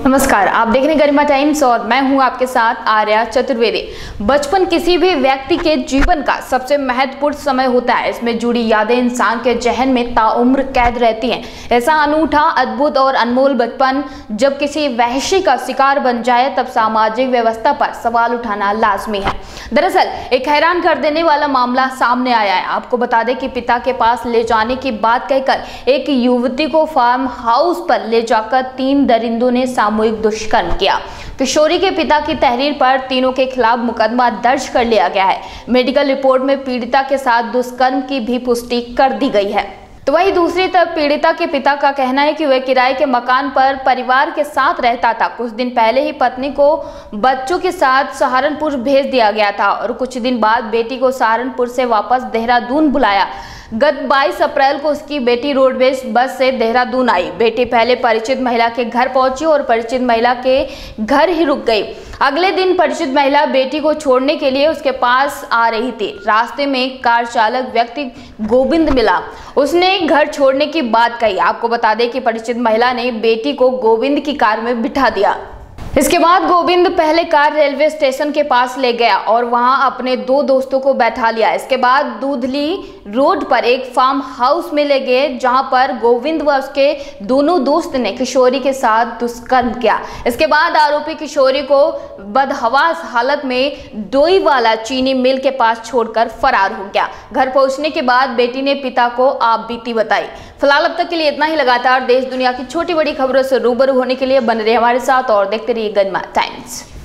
नमस्कार, आप देख रहे हैं गरिमा टाइम्स और मैं हूं आपके साथ आर्या चतुर्वेदी। बचपन किसी भी व्यक्ति के जीवन का सबसे महत्वपूर्ण समय होता है। इसमें जुड़ी यादें इंसान के जहन में ताउम्र कैद रहती हैं। ऐसा अनूठा, अद्भुत और अनमोल बचपन जब किसी वहशी का शिकार बन जाए तब सामाजिक व्यवस्था पर सवाल उठाना लाजमी है। दरअसल एक हैरान कर देने वाला मामला सामने आया है। आपको बता दें कि पिता के पास ले जाने की बात कहकर एक युवती को फार्म हाउस पर ले जाकर 3 दरिंदों ने सामूहिक दुष्कर्म किया। किशोरी के पिता की तहरीर पर तीनों के खिलाफ मुकदमा दर्ज कर लिया गया है। मेडिकल रिपोर्ट में पीड़िता के साथ दुष्कर्म की भी पुष्टि कर दी गई है। तो वहीं दूसरी तरफ पीड़िता के पिता का कहना है कि वह किराए के मकान पर परिवार के साथ रहता था। कुछ दिन पहले ही पत्नी को बच्चों के साथ सहारनपुर भेज दिया गया था और कुछ दिन बाद बेटी को सहारनपुर से वापस देहरादून बुलाया। गत 22 अप्रैल को उसकी बेटी रोडवेज बस से देहरादून आई। बेटी पहले परिचित महिला के घर पहुंची और परिचित महिला के घर ही रुक गई। अगले दिन परिचित महिला बेटी को छोड़ने के लिए उसके पास आ रही थी। रास्ते में कार चालक व्यक्ति गोविंद मिला। उसने घर छोड़ने की बात कही। आपको बता दें कि परिचित महिला ने बेटी को गोविंद की कार में बिठा दिया। इसके बाद गोविंद पहले कार रेलवे स्टेशन के पास ले गया और वहां अपने 2 दोस्तों को बैठा लिया। इसके बाद दूधली रोड पर एक फार्म हाउस में ले गए जहां पर गोविंद व उसके दोनों दोस्त ने किशोरी के साथ दुष्कर्म किया। इसके बाद आरोपी किशोरी को बदहवास हालत में डोईवाला चीनी मिल के पास छोड़कर फरार हो गया। घर पहुंचने के बाद बेटी ने पिता को आप बीती बताई। फिलहाल अब तक के लिए इतना ही। लगातार देश दुनिया की छोटी बड़ी खबरों से रूबरू होने के लिए बने रहिए हमारे साथ और देखते रहिए गरिमा टाइम्स।